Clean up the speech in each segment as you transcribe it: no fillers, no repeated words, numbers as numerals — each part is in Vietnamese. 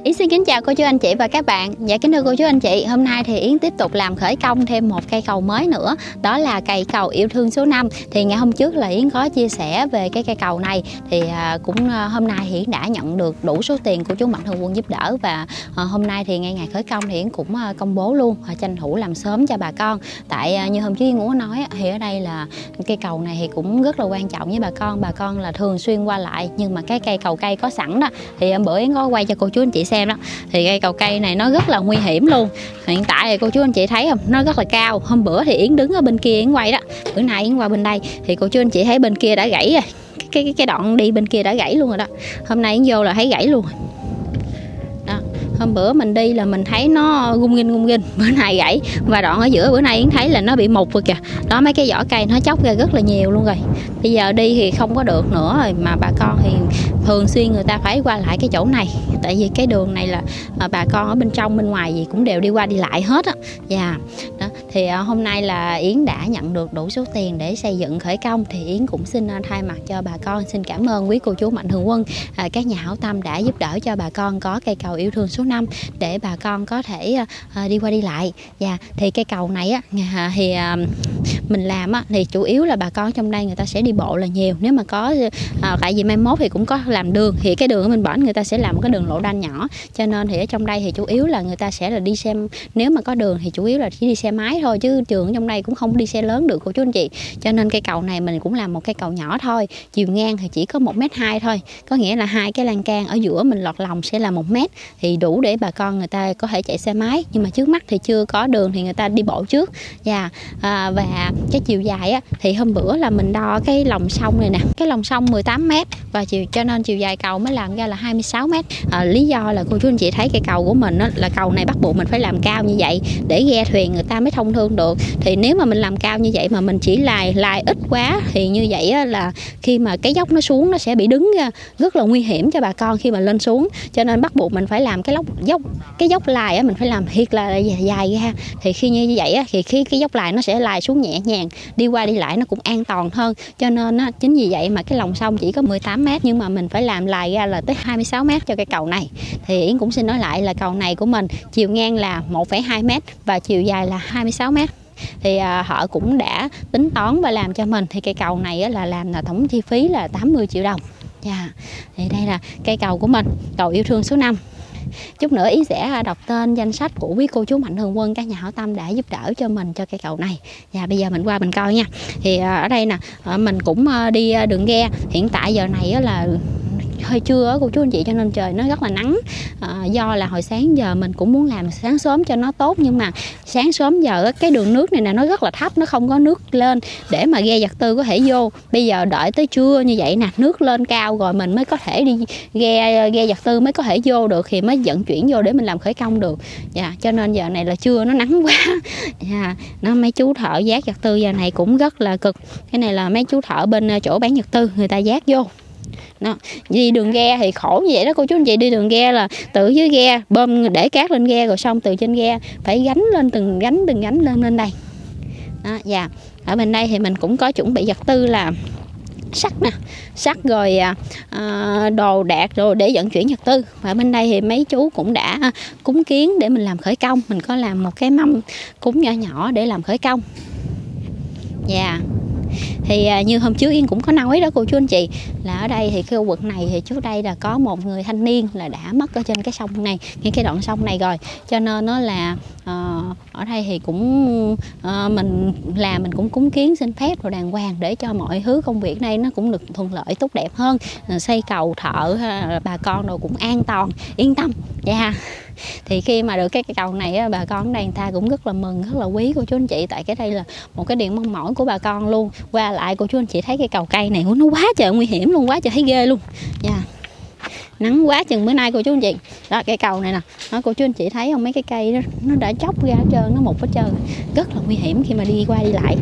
Yến xin kính chào cô chú anh chị và các bạn. Dạ kính thưa cô chú anh chị, hôm nay thì Yến tiếp tục làm khởi công thêm một cây cầu mới nữa. Đó là cây cầu yêu thương số 5. Thì ngày hôm trước là Yến có chia sẻ về cái cây cầu này. Thì hôm nay thì Yến đã nhận được đủ số tiền của chú Mạnh Thường Quân giúp đỡ. Và hôm nay thì ngay ngày khởi công thì Yến cũng công bố luôn, tranh thủ làm sớm cho bà con. Tại như hôm trước Yến có nói thì ở đây là cây cầu này thì cũng rất là quan trọng với bà con. Bà con là thường xuyên qua lại. Nhưng mà cái cây cầu cây có sẵn đó. Thì hôm bữa Yến có quay cho cô chú anh chị xem đó, thì cây cầu cây này nó rất là nguy hiểm luôn. Hiện tại thì cô chú anh chị thấy không, nó rất là cao. Hôm bữa thì Yến đứng ở bên kia Yến quay đó, bữa nay Yến qua bên đây thì cô chú anh chị thấy bên kia đã gãy rồi, cái đoạn đi bên kia đã gãy luôn rồi đó. Hôm nay Yến vô là thấy gãy luôn đó. Hôm bữa mình đi là mình thấy nó gung nghinh, bữa nay gãy. Và đoạn ở giữa bữa nay Yến thấy là nó bị mục rồi kìa. Đó, mấy cái vỏ cây nó chóc ra rất là nhiều luôn rồi. Bây giờ đi thì không có được nữa rồi, mà bà con thì thường xuyên người ta phải qua lại cái chỗ này. Tại vì cái đường này là bà con ở bên trong bên ngoài gì cũng đều đi qua đi lại hết á. Dạ. Đó. Thì hôm nay là Yến đã nhận được đủ số tiền để xây dựng khởi công. Thì Yến cũng xin thay mặt cho bà con xin cảm ơn quý cô chú Mạnh Thường Quân, các nhà hảo tâm đã giúp đỡ cho bà con có cây cầu yêu thương số 5 để bà con có thể đi qua đi lại. Dạ. Thì cây cầu này á thì mình làm á thì chủ yếu là bà con trong đây người ta sẽ đi bộ là nhiều. Nếu mà có tại vì mai mốt thì cũng có làm đường, thì cái đường ở bên bển người ta sẽ làm cái đường lộ đanh nhỏ, cho nên thì ở trong đây thì chủ yếu là người ta sẽ là đi xe, nếu mà có đường thì chủ yếu là chỉ đi xe máy thôi, chứ trường trong đây cũng không đi xe lớn được cô chú anh chị. Cho nên cây cầu này mình cũng làm một cây cầu nhỏ thôi, chiều ngang thì chỉ có 1m2 thôi, có nghĩa là hai cái lan can ở giữa mình lọt lòng sẽ là 1m, thì đủ để bà con người ta có thể chạy xe máy. Nhưng mà trước mắt thì chưa có đường thì người ta đi bộ trước. Và cái chiều dài á, thì hôm bữa là mình đo cái lòng sông này nè, cái lòng sông 18m, và cho nên chiều dài cầu mới làm ra là 26m. Lý do là cô chú anh chị thấy cây cầu của mình á, là cầu này bắt buộc mình phải làm cao như vậy để ghe thuyền người ta mới thông thương được. Thì nếu mà mình làm cao như vậy mà mình chỉ lài ít quá thì như vậy á, là khi mà cái dốc nó xuống nó sẽ bị đứng ra, rất là nguy hiểm cho bà con khi mà lên xuống. Cho nên bắt buộc mình phải làm cái dốc lài á, mình phải làm thiệt là dài ra. Thì khi như vậy á, thì khi cái dốc lài nó sẽ lài xuống nhẹ nhàng, đi qua đi lại nó cũng an toàn hơn. Cho nên á, chính vì vậy mà cái lòng sông chỉ có 18m, nhưng mà mình phải làm lài ra là tới 26m cho cây cầu này. Thì Yến cũng xin nói lại là cầu này của mình chiều ngang là 1,2m và chiều dài là 26m. Thì họ cũng đã tính toán và làm cho mình. Thì cây cầu này á, là làm là tổng chi phí là 80 triệu đồng. Yeah. Thì đây là cây cầu của mình, cầu yêu thương số 5. Chút nữa Yến sẽ đọc tên danh sách của quý cô chú Mạnh Thường Quân, các nhà hảo tâm đã giúp đỡ cho mình cho cây cầu này. Và bây giờ mình qua mình coi nha. Thì ở đây nè, mình cũng đi đường ghe. Hiện tại giờ này là hơi trưa cô chú anh chị, cho nên trời nó rất là nắng. Do là hồi sáng giờ mình cũng muốn làm sáng sớm cho nó tốt, nhưng mà sáng sớm giờ cái đường nước này nè nó rất là thấp, nó không có nước lên để mà ghe vật tư có thể vô. Bây giờ đợi tới trưa như vậy nè, nước lên cao rồi mình mới có thể đi ghe vật tư mới có thể vô được, thì mới vận chuyển vô để mình làm khởi công được. Cho nên giờ này là trưa nó nắng quá. Nó mấy chú thợ vác vật tư giờ này cũng rất là cực. Cái này là mấy chú thợ bên chỗ bán vật tư người ta vác vô. Đó. Đi đường ghe thì khổ như vậy đó cô chú anh chị. Đi đường ghe là từ dưới ghe bơm để cát lên ghe, rồi xong từ trên ghe phải gánh lên từng gánh lên đây đó. Dạ. Ở bên đây thì mình cũng có chuẩn bị vật tư là sắt nè, sắt rồi đồ đạc rồi để vận chuyển vật tư. Và bên đây thì mấy chú cũng đã cúng kiến để mình làm khởi công. Mình có làm một cái mâm cúng nhỏ nhỏ để làm khởi công. Dạ. Thì như hôm trước Yến cũng có nói đó cô chú anh chị, là ở đây thì cái khu vực này thì trước đây là có một người thanh niên là đã mất ở trên cái sông này, ngay cái đoạn sông này rồi. Cho nên nó là ở đây thì cũng mình cũng cúng kiến xin phép rồi đàng hoàng để cho mọi thứ công việc đây nó cũng được thuận lợi tốt đẹp hơn. Xây cầu thợ bà con rồi cũng an toàn yên tâm. Dạ. Thì khi mà được cái cầu này bà con ở đây người ta cũng rất là mừng, rất là quý cô chú anh chị. Tại cái đây là một cái điện mong mỏi của bà con luôn. Qua lại cô chú anh chị thấy cái cầu cây này nó quá trời nguy hiểm luôn, quá trời thấy ghê luôn. Nắng quá chừng bữa nay cô chú anh chị. Đó, cây cầu này nè, đó, cô chú anh chị thấy không, mấy cái cây đó nó đã chóc ra hết trơn, nó mục hết trơn, rất là nguy hiểm khi mà đi qua đi lại.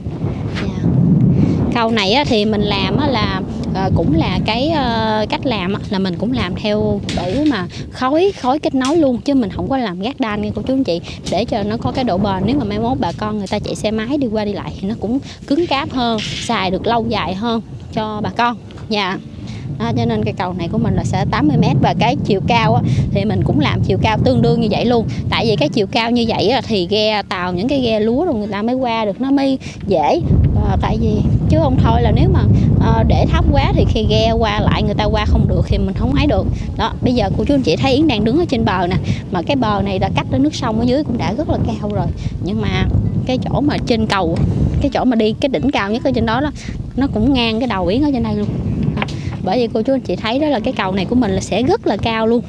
Cầu này thì mình làm là cũng là cái cách làm là mình cũng làm theo đủ mà khối kết nối luôn, chứ mình không có làm gác đan nha cô chú anh chị, để cho nó có cái độ bền. Nếu mà mai mốt bà con người ta chạy xe máy đi qua đi lại thì nó cũng cứng cáp hơn, xài được lâu dài hơn cho bà con. Dạ. đó, cho nên cây cầu này của mình là sẽ 80m. Và cái chiều cao á, thì mình cũng làm chiều cao tương đương như vậy luôn. Tại vì cái chiều cao như vậy á, thì ghe tàu, những cái ghe lúa rồi người ta mới qua được, nó mới dễ. Tại vì chứ không thôi là nếu mà để thấp quá thì khi ghe qua lại người ta qua không được thì mình không hái được. Đó, bây giờ cô chú anh chị thấy Yến đang đứng ở trên bờ nè, mà cái bờ này đã cách đến nước sông ở dưới cũng đã rất là cao rồi, nhưng mà cái chỗ mà trên cầu, cái chỗ mà đi cái đỉnh cao nhất ở trên đó, nó cũng ngang cái đầu Yến ở trên đây luôn. Đó, bởi vì cô chú anh chị thấy đó là cái cầu này của mình là sẽ rất là cao luôn.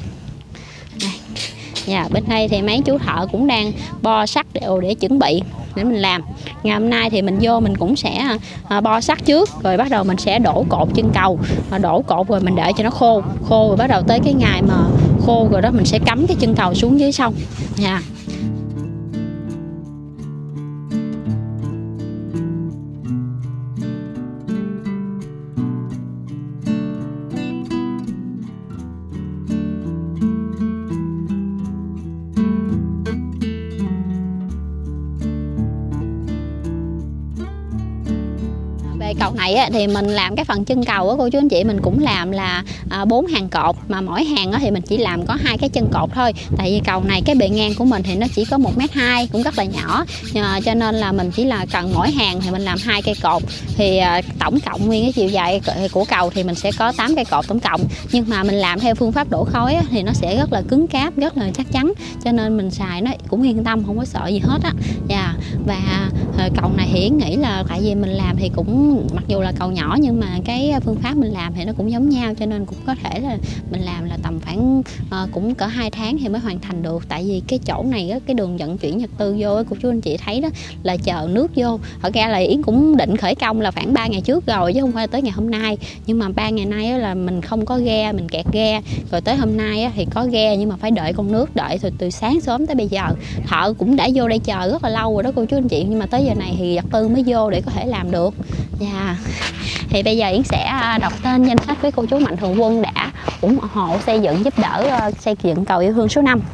Bên đây thì mấy chú thợ cũng đang bo sắt để chuẩn bị để mình làm. Ngày hôm nay thì mình vô mình cũng sẽ bo sắt trước, rồi bắt đầu mình sẽ đổ cột chân cầu, đổ cột rồi mình đợi cho nó khô rồi bắt đầu tới cái ngày mà khô rồi đó mình sẽ cắm cái chân cầu xuống dưới sông nha. Về cầu này á, thì mình làm cái phần chân cầu á cô chú anh chị, mình cũng làm là 4 hàng cột, mà mỗi hàng á, thì mình chỉ làm có 2 cái chân cột thôi. Tại vì cầu này cái bề ngang của mình thì nó chỉ có 1m2, cũng rất là nhỏ, cho nên là mình chỉ là cần mỗi hàng thì mình làm 2 cây cột. Thì tổng cộng nguyên cái chiều dài của cầu thì mình sẽ có 8 cây cột tổng cộng. Nhưng mà mình làm theo phương pháp đổ khối á, thì nó sẽ rất là cứng cáp, rất là chắc chắn, cho nên mình xài nó cũng yên tâm, không có sợ gì hết á. Và cầu này thì Yến nghĩ là tại vì mình làm thì cũng mặc dù là cầu nhỏ nhưng mà cái phương pháp mình làm thì nó cũng giống nhau, cho nên cũng có thể là mình làm là tầm khoảng cũng cỡ 2 tháng thì mới hoàn thành được. Tại vì cái chỗ này á, cái đường vận chuyển vật tư vô á, cô chú anh chị thấy đó là chờ nước vô. Thật ra là Yến cũng định khởi công là khoảng 3 ngày trước rồi chứ không phải tới ngày hôm nay, nhưng mà 3 ngày nay á, là mình không có ghe, mình kẹt ghe, rồi tới hôm nay á, thì có ghe nhưng mà phải đợi con nước, đợi từ sáng sớm tới bây giờ. Thợ cũng đã vô đây chờ rất là lâu rồi đó cô chú anh chị, nhưng mà tới giờ này thì vật tư mới vô để có thể làm được. Thì bây giờ Yến sẽ đọc tên danh sách với cô chú mạnh thường quân đã ủng hộ xây dựng, giúp đỡ xây dựng cầu yêu thương số 5.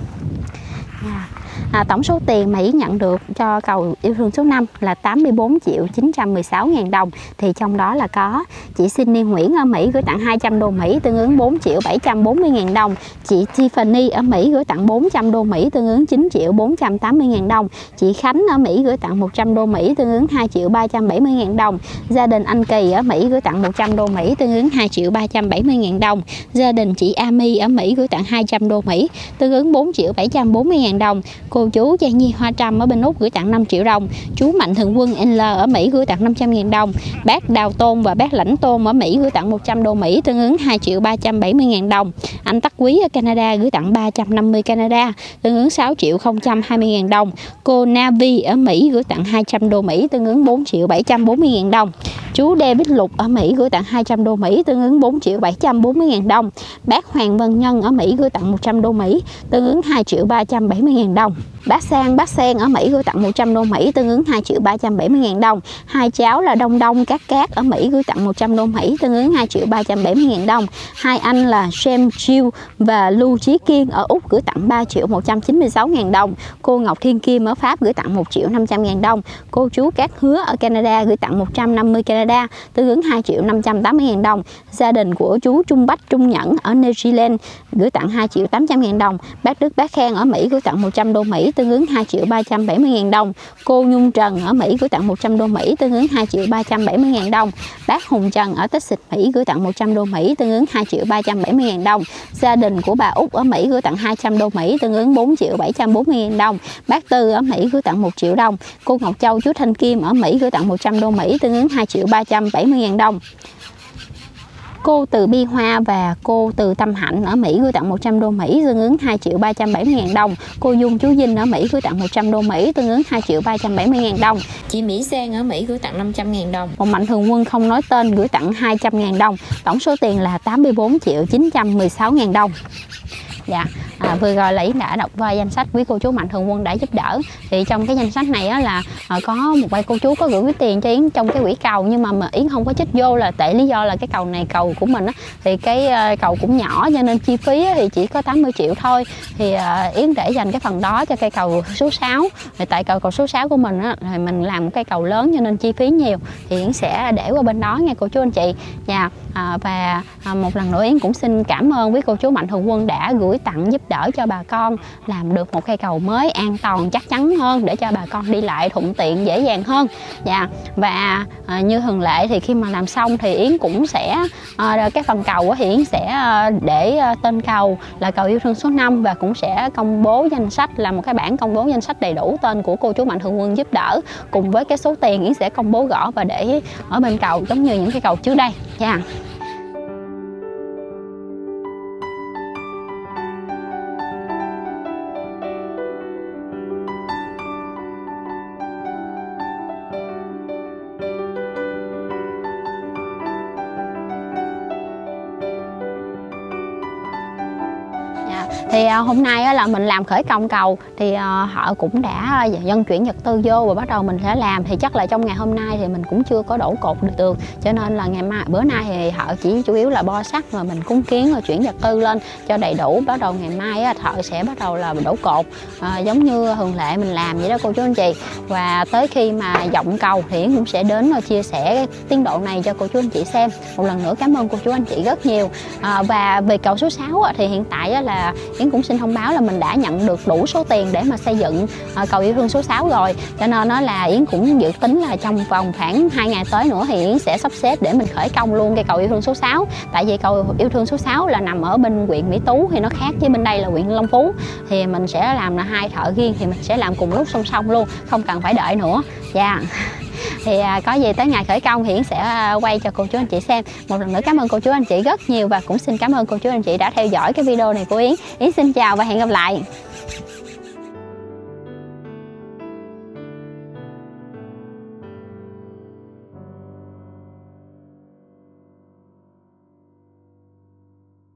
Tổng số tiền mà Yến nhận được cho cầu yêu thương số 5 là 84.916.000 đồng. Thì trong đó là có chị Cindy Nguyễn ở Mỹ gửi tặng 200 đô Mỹ tương ứng 4.740.000 đồng. Chị Tiffany ở Mỹ gửi tặng 400 đô Mỹ tương ứng 9.480.000 đồng. Chị Khánh ở Mỹ gửi tặng 100 đô Mỹ tương ứng 2.370.000 đồng. Gia đình anh Kỳ ở Mỹ gửi tặng 100 đô Mỹ tương ứng 2.370.000 đồng. Gia đình chị Ami ở Mỹ gửi tặng 200 đô Mỹ tương ứng 4.740.000 đồng. Cô chú Trang Nhi Hoa Trâm ở bên Úc gửi tặng 5 triệu đồng. Chú Mạnh Thường Quân L ở Mỹ gửi tặng 500.000 đồng. Bác Đào Tôn và bác Lãnh Tôn ở Mỹ gửi tặng 100 đô Mỹ tương ứng 2.370.000 đồng. Anh Tắc Quý ở Canada gửi tặng 350 Canada tương ứng 6.020.000 đồng. Cô Navi ở Mỹ gửi tặng 200 đô Mỹ tương ứng 4.740.000 đồng. Chú David Lục ở Mỹ gửi tặng 200 đô Mỹ tương ứng 4.740.000 đồng. Bác Hoàng Văn Nhân ở Mỹ gửi tặng 100 đô Mỹ tương ứng 2.370.000 đồng. Bác Sen ở Mỹ gửi tặng 100 đô Mỹ tương ứng 2.370.000 đồng. Hai cháu là Đông Đông Cát ở Mỹ gửi tặng 100 đô Mỹ tương ứng 2.370.000 đồng. Hai anh là Sam Chiu và Lưu Chí Kiên ở Úc gửi tặng 3.196.000 đồng. Cô Ngọc Thiên Kim ở Pháp gửi tặng 1.500.000 đồng. Cô chú Cát Hứa ở Canada gửi tặng 150 Canada tương ứng 2.580.000 đồng. Gia đình của chú Trung Bách Trung Nhẫn ở New Zealand gửi tặng 2.800.000 đồng. Bác Đức Bác Khen ở Mỹ gửi tặng 100 đô Mỹ tương ứng 2.370.000 đồng. Cô Nhung Trần ở Mỹ gửi tặng 100 đô Mỹ tương ứng 2.370.000 đồng. Bác Hùng Trần ở Texas Mỹ gửi tặng 100 đô Mỹ tương ứng 2.370.000 đồng. Gia đình của bà Út ở Mỹ gửi tặng 200 đô Mỹ tương ứng 4.740.000 đồng. Bác Tư ở Mỹ gửi tặng 1 triệu đồng. Cô Ngọc Châu chú Thanh Kim ở Mỹ gửi tặng 100 đô Mỹ tương ứng 2.370.000 đồng. Cô Từ Bi Hoa và cô Từ Tâm Hạnh ở Mỹ gửi tặng 100 đô Mỹ tương ứng 2.370.000 đồng. Cô Dung chú Vinh ở Mỹ gửi tặng 100 đô Mỹ tương ứng 2.370.000 đồng. Chị Mỹ Sen ở Mỹ gửi tặng 500.000 đồng. Một mạnh thường quân không nói tên gửi tặng 200.000 đồng. Tổng số tiền là 84.916.000 đồng. Dạ, vừa rồi là Yến đã đọc danh sách quý cô chú mạnh thường quân đã giúp đỡ. Thì trong cái danh sách này á, là có một vài cô chú có gửi tiền cho Yến trong cái quỹ cầu, nhưng mà Yến không có trích vô là tại lý do là cái cầu này cầu của mình á, thì cái cầu cũng nhỏ cho nên chi phí thì chỉ có 80 triệu thôi. Thì Yến để dành cái phần đó cho cây cầu số 6. Thì tại cầu số 6 của mình á, thì mình làm một cây cầu lớn cho nên chi phí nhiều, thì Yến sẽ để qua bên đó nha cô chú anh chị. Dạ, và một lần nữa Yến cũng xin cảm ơn quý cô chú mạnh thường quân đã gửi tặng giúp đỡ cho bà con làm được một cây cầu mới an toàn chắc chắn hơn, để cho bà con đi lại thuận tiện dễ dàng hơn. Dạ, và như thường lệ thì khi mà làm xong thì Yến cũng sẽ cái phần cầu thì Yến sẽ để tên cầu là cầu yêu thương số 5, và cũng sẽ công bố danh sách, là một cái bảng công bố danh sách đầy đủ tên của cô chú mạnh thường quân giúp đỡ, cùng với cái số tiền Yến sẽ công bố rõ và để ở bên cầu giống như những cái cầu trước đây nha. Thì hôm nay là mình làm khởi công cầu, thì họ cũng đã dân chuyển vật tư vô và bắt đầu mình sẽ làm. Thì chắc là trong ngày hôm nay thì mình cũng chưa có đổ cột được, cho nên là ngày mai bữa nay thì họ chỉ chủ yếu là bo sắt rồi mình cúng kiến rồi chuyển vật tư lên cho đầy đủ. Bắt đầu ngày mai thợ sẽ bắt đầu là đổ cột giống như thường lệ mình làm vậy đó cô chú anh chị. Và tới khi mà dọng cầu thì Yến cũng sẽ đến chia sẻ tiến độ này cho cô chú anh chị xem. Một lần nữa cảm ơn cô chú anh chị rất nhiều. Và về cầu số 6 thì hiện tại là Yến cũng xin thông báo là mình đã nhận được đủ số tiền để mà xây dựng cầu yêu thương số 6 rồi, cho nên nó là Yến cũng dự tính là trong vòng khoảng 2 ngày tới nữa thì Yến sẽ sắp xếp để mình khởi công luôn cây cầu yêu thương số 6. Tại vì cầu yêu thương số 6 là nằm ở bên huyện Mỹ Tú, thì nó khác với bên đây là huyện Long Phú, thì mình sẽ làm là 2 thợ riêng, thì mình sẽ làm cùng lúc song song luôn, không cần phải đợi nữa. Dạ. Thì có gì tới ngày khởi công thì Yến sẽ quay cho cô chú anh chị xem. Một lần nữa cảm ơn cô chú anh chị rất nhiều, và cũng xin cảm ơn cô chú anh chị đã theo dõi cái video này của Yến. Yến xin chào và hẹn gặp lại.